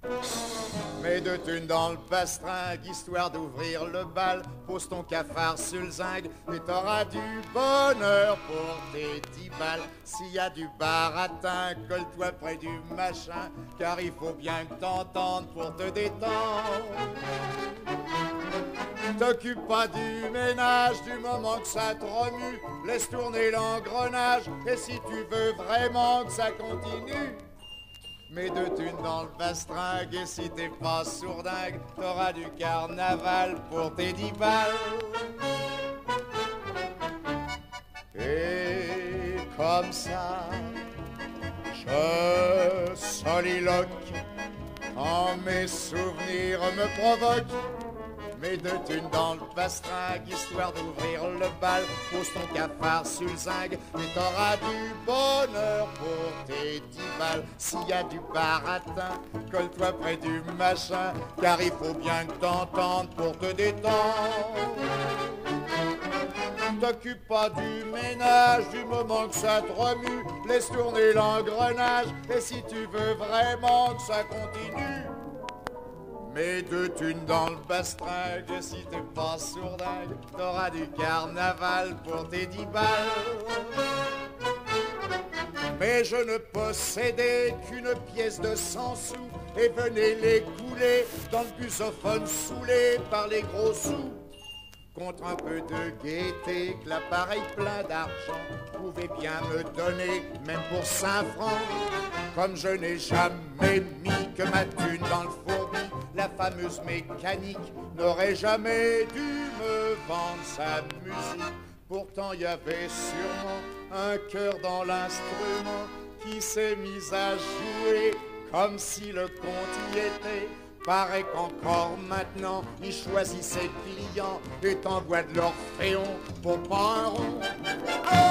Mets 2 thunes dans le pastringue, histoire d'ouvrir le bal. Pose ton cafard sur le zinc et t'auras du bonheur pour tes 10 balles. S'il y a du baratin, colle-toi près du machin, car il faut bien que t'entendes pour te détendre. T'occupe pas du ménage du moment que ça te remue. Laisse tourner l'engrenage et si tu veux vraiment que ça continue, mets 2 thunes dans le pastringue et si t'es pas sourdingue, t'auras du carnaval pour tes 10 balles. Et comme ça, je soliloque quand mes souvenirs me provoquent. Mets 2 thunes dans le pastringue, histoire d'ouvrir le bal. Pose ton cafard sur le zinc et t'auras du bonheur pour tes 10 balles. S'il y a du baratin, colle-toi près du machin, car il faut bien que t'entendes pour te détendre. T'occupe pas du ménage du moment que ça te remue. Laisse tourner l'engrenage et si tu veux vraiment que ça continue, mets 2 thunes dans le pastringue et si t'es pas sourdingue, t'auras du carnaval pour tes 10 balles. Mais je ne possédais qu'une pièce de 100 sous et venez les couler dans le busophone saoulé par les gros sous. Contre un peu de gaieté, que l'appareil plein d'argent pouvait bien me donner, même pour 5 francs. Comme je n'ai jamais mis que ma thune dans le fourbi, la fameuse mécanique n'aurait jamais dû me vendre sa musique. Pourtant il y avait sûrement un cœur dans l'instrument qui s'est mis à jouer comme si le compte y était. Paraît qu'encore maintenant, il choisit ses clients et t'envoie de l'orphéon pour pas un rond.